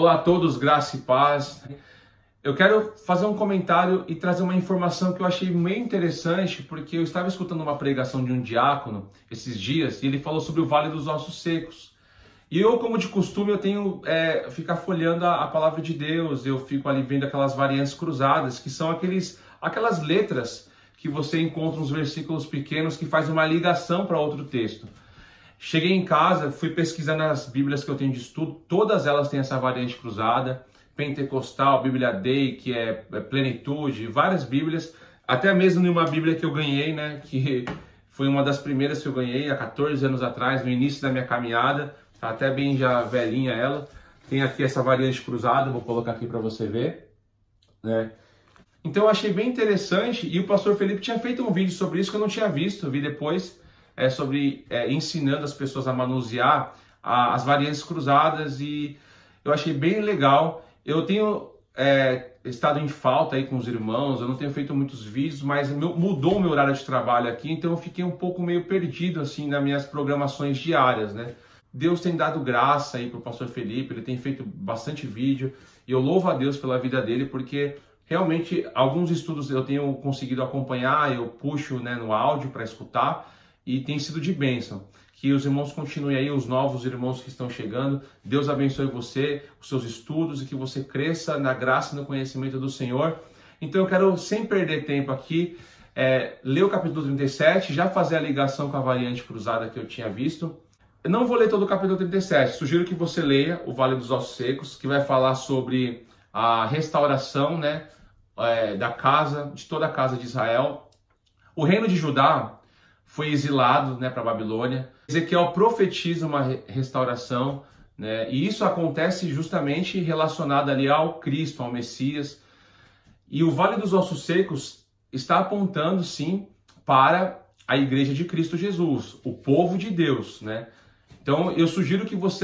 Olá a todos, graça e paz. Eu quero fazer um comentário e trazer uma informação que eu achei meio interessante, porque eu estava escutando uma pregação de um diácono esses dias e ele falou sobre o Vale dos Ossos Secos. E eu, como de costume, eu tenho ficar folheando a palavra de Deus, eu fico ali vendo aquelas variantes cruzadas, que são aquelas letras que você encontra nos versículos pequenos que faz uma ligação para outro texto. Cheguei em casa, fui pesquisar nas Bíblias que eu tenho de estudo, todas elas têm essa variante cruzada, Pentecostal, Bíblia Dei, que é plenitude, várias Bíblias, até mesmo em uma Bíblia que eu ganhei, né, que foi uma das primeiras que eu ganhei há 14 anos atrás, no início da minha caminhada, tá até bem já velhinha ela, tem aqui essa variante cruzada, vou colocar aqui para você ver, né. Então eu achei bem interessante, e o pastor Felipe tinha feito um vídeo sobre isso que eu não tinha visto, eu vi depois, sobre ensinando as pessoas a manusear as variantes cruzadas, e eu achei bem legal. Eu tenho estado em falta aí com os irmãos, eu não tenho feito muitos vídeos, mas mudou o meu horário de trabalho aqui, então eu fiquei um pouco meio perdido assim nas minhas programações diárias, né? Deus tem dado graça aí para o pastor Felipe, ele tem feito bastante vídeo, e eu louvo a Deus pela vida dele, porque realmente alguns estudos eu tenho conseguido acompanhar, eu puxo, né, no áudio para escutar, e tem sido de bênção. Que os irmãos continuem aí, os novos irmãos que estão chegando. Deus abençoe você, os seus estudos, e que você cresça na graça e no conhecimento do Senhor. Então eu quero, sem perder tempo aqui, ler o capítulo 37, já fazer a ligação com a variante cruzada que eu tinha visto. Eu não vou ler todo o capítulo 37, sugiro que você leia o Vale dos Ossos Secos, que vai falar sobre a restauração, né, de toda a casa de Israel. O reino de Judá foi exilado, né, para a Babilônia. Ezequiel profetiza uma restauração, né, e isso acontece justamente relacionado ali ao Cristo, ao Messias. E o Vale dos Ossos Secos está apontando, sim, para a Igreja de Cristo Jesus, o povo de Deus, né? Então eu sugiro que você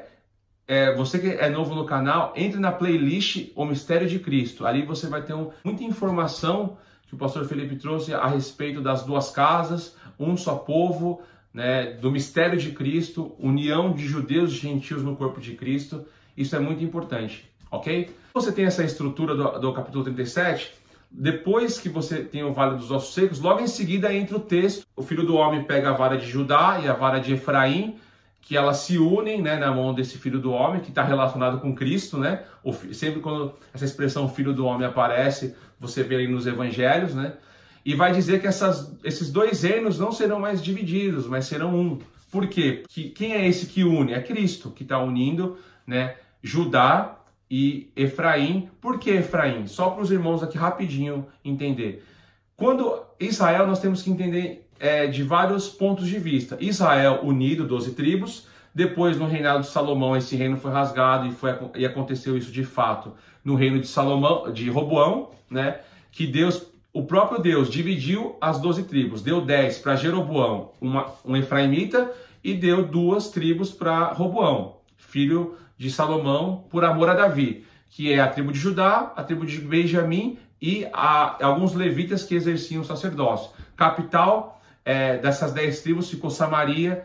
você que é novo no canal, entre na playlist O Mistério de Cristo. Ali você vai ter muita informação que o pastor Felipe trouxe a respeito das duas casas, um só povo, né, do mistério de Cristo, união de judeus e gentios no corpo de Cristo. Isso é muito importante, ok? Você tem essa estrutura do capítulo 37, depois que você tem o Vale dos Ossos Secos, logo em seguida entra o texto, o Filho do Homem pega a vara de Judá e a vara de Efraim, que elas se unem, né, na mão desse Filho do Homem, que está relacionado com Cristo, né? Sempre quando essa expressão Filho do Homem aparece, você vê aí nos Evangelhos, né? E vai dizer que esses dois reinos não serão mais divididos, mas serão um. Por quê? Quem é esse que une? É Cristo que está unindo, né, Judá e Efraim. Por que Efraim? Só para os irmãos aqui rapidinho entender. Quando Israel, nós temos que entender de vários pontos de vista. Israel unido, 12 tribos. Depois, no reinado de Salomão, esse reino foi rasgado e aconteceu isso de fato no reino de Roboão, né? Que o próprio Deus dividiu as 12 tribos. Deu 10 para Jeroboão, um efraimita, e deu 2 tribos para Roboão, filho de Salomão, por amor a Davi, que é a tribo de Judá, a tribo de Benjamim e alguns levitas que exerciam o sacerdócio. Capital dessas 10 tribos ficou Samaria,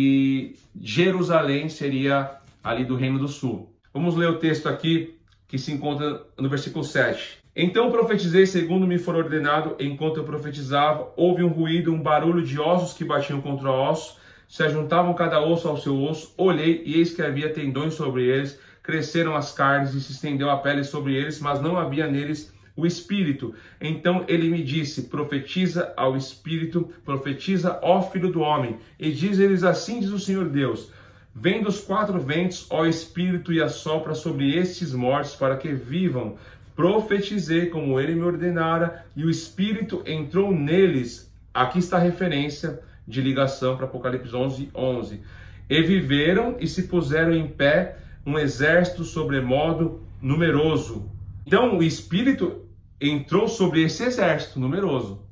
e Jerusalém seria ali do Reino do Sul. Vamos ler o texto aqui que se encontra no versículo 7. Então profetizei segundo me for ordenado. Enquanto eu profetizava, houve um ruído, um barulho de ossos que batiam contra ossos, se ajuntavam cada osso ao seu osso. Olhei e eis que havia tendões sobre eles, cresceram as carnes e se estendeu a pele sobre eles, mas não havia neles o Espírito. Então ele me disse: profetiza ao Espírito, profetiza, ó Filho do Homem, e diz-lhes assim diz o Senhor Deus: vem dos 4 ventos, ó Espírito, e assopra sobre estes mortos para que vivam. Profetizei como ele me ordenara, e o Espírito entrou neles. Aqui está a referência de ligação para Apocalipse 11:11. E viveram e se puseram em pé um exército sobremodo numeroso. Então o Espírito entrou sobre esse exército numeroso.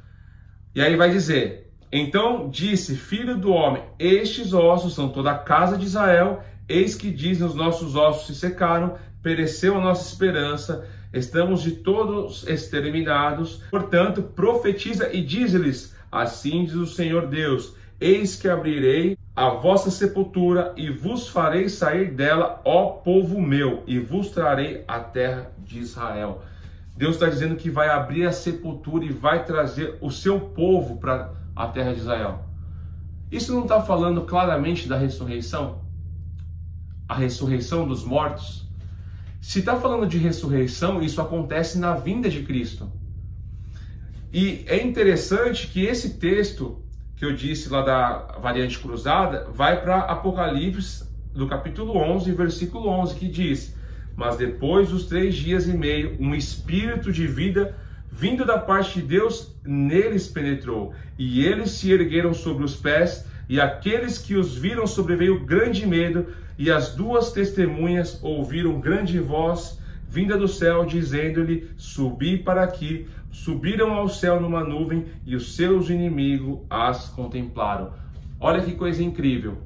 E aí vai dizer: então disse, Filho do homem, estes ossos são toda a casa de Israel. Eis que dizem: os nossos ossos se secaram, pereceu a nossa esperança, estamos de todos exterminados. Portanto, profetiza e diz-lhes: assim diz o Senhor Deus: eis que abrirei a vossa sepultura e vos farei sair dela, ó povo meu, e vos trarei a terra de Israel. Deus está dizendo que vai abrir a sepultura e vai trazer o seu povo para a terra de Israel. Isso não está falando claramente da ressurreição? A ressurreição dos mortos? Se está falando de ressurreição, isso acontece na vinda de Cristo. E é interessante que esse texto que eu disse lá da variante cruzada vai para Apocalipse, do capítulo 11, versículo 11, que diz: mas depois dos 3 dias e meio, um espírito de vida vindo da parte de Deus neles penetrou, e eles se ergueram sobre os pés, e aqueles que os viram sobreveio grande medo, e as 2 testemunhas ouviram grande voz vinda do céu, dizendo-lhe: subi para aqui. Subiram ao céu numa nuvem, e os seus inimigos as contemplaram. Olha que coisa incrível.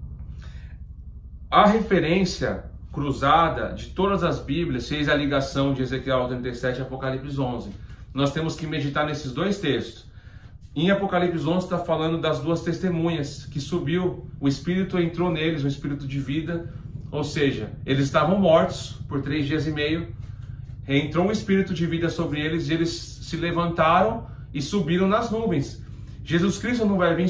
A referência cruzada de todas as Bíblias fez a ligação de Ezequiel 37 e Apocalipse 11. Nós temos que meditar nesses 2 textos. Em Apocalipse 11 está falando das 2 testemunhas que subiu, o Espírito entrou neles, o Espírito de vida, ou seja, eles estavam mortos por 3 dias e meio, entrou um Espírito de vida sobre eles e eles se levantaram e subiram nas nuvens. Jesus Cristo não vai vir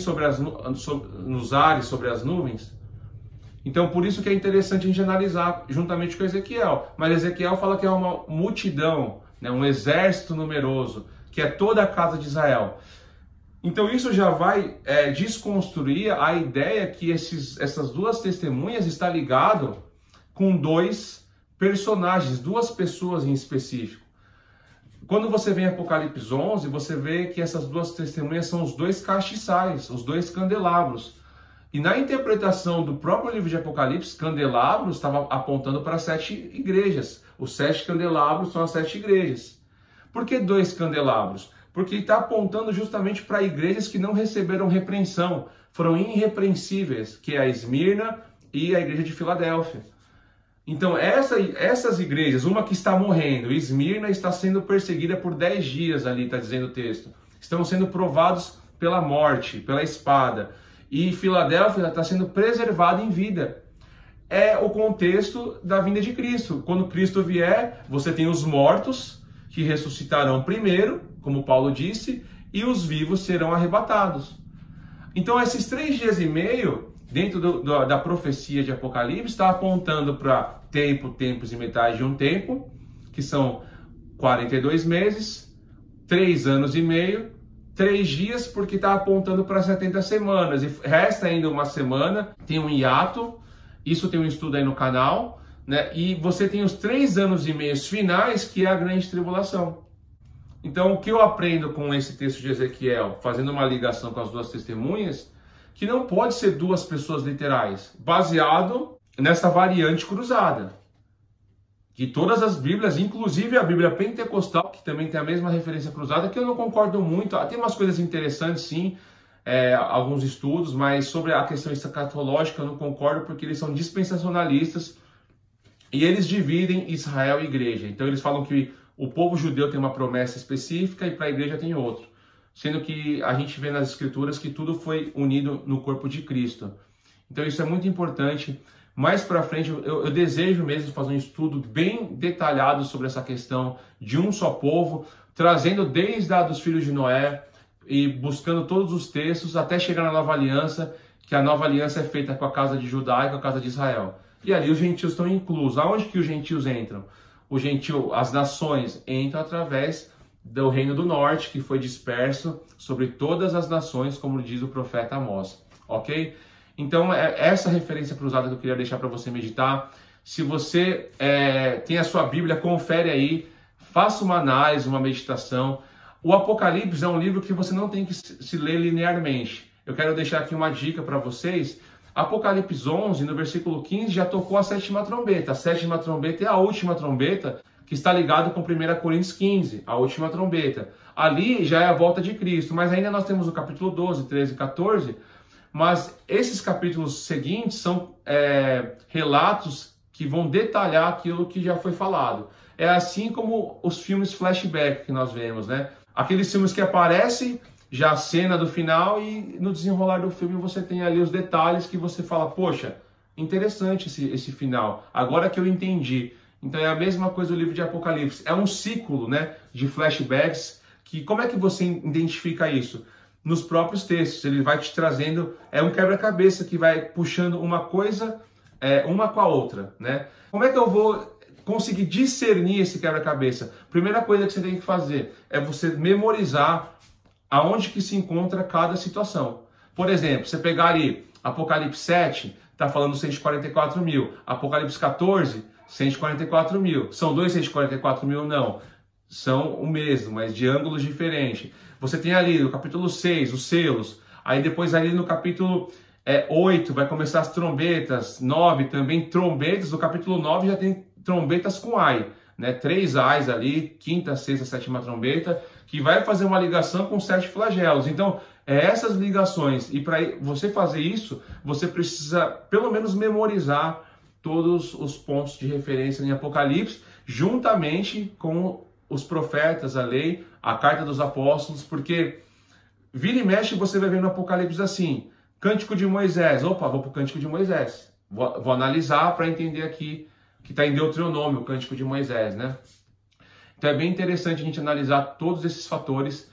nos ares, sobre as nuvens? Então, por isso que é interessante a gente analisar juntamente com Ezequiel. Mas Ezequiel fala que é uma multidão, né, um exército numeroso, que é toda a casa de Israel. Então, isso já vai desconstruir a ideia que essas 2 testemunhas está ligado com 2 personagens, 2 pessoas em específico. Quando você vê em Apocalipse 11, você vê que essas 2 testemunhas são os 2 castiçais, os 2 candelabros. E na interpretação do próprio livro de Apocalipse, candelabros estava apontando para 7 igrejas. Os 7 candelabros são as 7 igrejas. Por que 2 candelabros? Porque está apontando justamente para igrejas que não receberam repreensão, foram irrepreensíveis, que é a Esmirna e a igreja de Filadélfia. Então essas igrejas, uma que está morrendo, Esmirna está sendo perseguida por 10 dias ali, está dizendo o texto. Estão sendo provados pela morte, pela espada. E Filadélfia está sendo preservada em vida. É o contexto da vinda de Cristo. Quando Cristo vier, você tem os mortos que ressuscitarão primeiro, como Paulo disse, e os vivos serão arrebatados. Então esses 3 dias e meio, dentro da profecia de Apocalipse, está apontando para tempos e metade de um tempo, que são 42 meses, 3 anos e meio, 3 dias, porque está apontando para 70 semanas, e resta ainda uma semana, tem um hiato, isso tem um estudo aí no canal, né? E você tem os 3 anos e meio finais, que é a grande tribulação. Então, o que eu aprendo com esse texto de Ezequiel, fazendo uma ligação com as 2 testemunhas, que não pode ser 2 pessoas literais, baseado nessa variante cruzada. Que todas as Bíblias, inclusive a Bíblia Pentecostal, que também tem a mesma referência cruzada, que eu não concordo muito, tem umas coisas interessantes sim, alguns estudos, mas sobre a questão escatológica eu não concordo, porque eles são dispensacionalistas e eles dividem Israel e igreja. Então eles falam que o povo judeu tem uma promessa específica e para a igreja tem outro. Sendo que a gente vê nas escrituras que tudo foi unido no corpo de Cristo. Então isso é muito importante. Mais para frente eu desejo mesmo fazer um estudo bem detalhado sobre essa questão de um só povo, trazendo desde a dos filhos de Noé e buscando todos os textos até chegar na nova aliança, que a nova aliança é feita com a casa de Judá e com a casa de Israel. E ali os gentios estão inclusos. Aonde que os gentios entram? As nações entram através do reino do norte, que foi disperso sobre todas as nações, como diz o profeta Amós. Ok? Então, essa referência cruzada que eu queria deixar para você meditar. Se você tem a sua Bíblia, confere aí, faça uma análise, uma meditação. O Apocalipse é um livro que você não tem que se ler linearmente. Eu quero deixar aqui uma dica para vocês. Apocalipse 11, no versículo 15, já tocou a 7ª trombeta. A 7ª trombeta é a última trombeta, que está ligado com 1 Coríntios 15, a última trombeta. Ali já é a volta de Cristo, mas ainda nós temos o capítulo 12, 13 e 14, mas esses capítulos seguintes são relatos que vão detalhar aquilo que já foi falado. É assim como os filmes flashback que nós vemos, né? Aqueles filmes que aparecem já a cena do final e no desenrolar do filme você tem ali os detalhes que você fala, poxa, interessante esse final, agora que eu entendi. Então é a mesma coisa do livro de Apocalipse, é um ciclo, né, de flashbacks, que como é que você identifica isso? Nos próprios textos, ele vai te trazendo, é um quebra-cabeça que vai puxando uma coisa, uma com a outra, né? Como é que eu vou conseguir discernir esse quebra-cabeça? Primeira coisa que você tem que fazer é você memorizar aonde que se encontra cada situação. Por exemplo, você pegar ali Apocalipse 7, está falando 144 mil. Apocalipse 14, 144 mil. São dois 144 mil? Não. São o mesmo, mas de ângulos diferentes. Você tem ali no capítulo 6, os selos. Aí depois ali no capítulo 8 vai começar as trombetas. 9 também trombetas. No capítulo 9 já tem trombetas com ai, né? 3 ais ali, quinta, sexta, sétima trombeta, que vai fazer uma ligação com 7 flagelos. Então, essas ligações, e para você fazer isso, você precisa pelo menos memorizar todos os pontos de referência em Apocalipse, juntamente com os profetas, a lei, a carta dos apóstolos, porque vira e mexe você vai ver no Apocalipse assim, Cântico de Moisés, opa, vou para o Cântico de Moisés, vou analisar para entender aqui, que está em Deuteronômio, o Cântico de Moisés, né? Então é bem interessante a gente analisar todos esses fatores.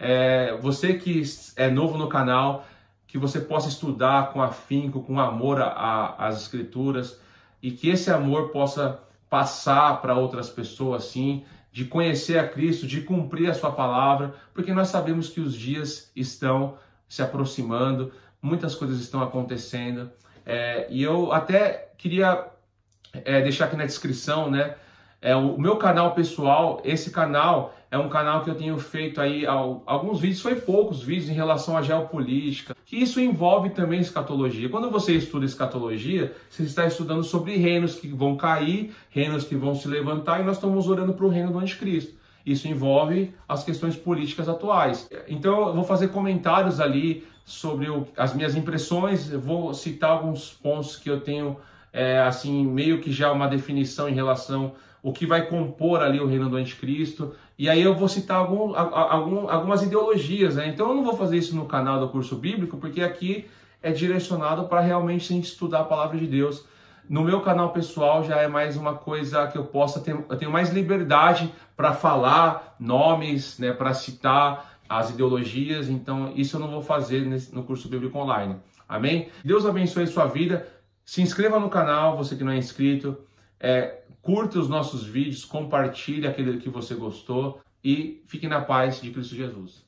Você que é novo no canal, que você possa estudar com afinco, com amor às Escrituras, e que esse amor possa passar para outras pessoas, assim, de conhecer a Cristo, de cumprir a sua palavra, porque nós sabemos que os dias estão se aproximando, muitas coisas estão acontecendo, e eu até queria deixar aqui na descrição, né? O meu canal pessoal, esse canal é um canal que eu tenho feito aí alguns vídeos, foi poucos vídeos em relação à geopolítica, que isso envolve também escatologia. Quando você estuda escatologia, você está estudando sobre reinos que vão cair, reinos que vão se levantar, e nós estamos orando para o reino do anticristo. Isso envolve as questões políticas atuais. Então eu vou fazer comentários ali sobre as minhas impressões, eu vou citar alguns pontos que eu tenho, assim, meio que já uma definição em relação o que vai compor ali o reino do anticristo, e aí eu vou citar algumas ideologias, né? Então eu não vou fazer isso no canal do Curso Bíblico, porque aqui é direcionado para realmente a gente estudar a palavra de Deus. No meu canal pessoal já é mais uma coisa que eu tenho mais liberdade para falar nomes, né, para citar as ideologias, então isso eu não vou fazer no Curso Bíblico Online. Amém? Deus abençoe a sua vida. Se inscreva no canal, você que não é inscrito. Curta os nossos vídeos, compartilhe aquele que você gostou e fique na paz de Cristo Jesus.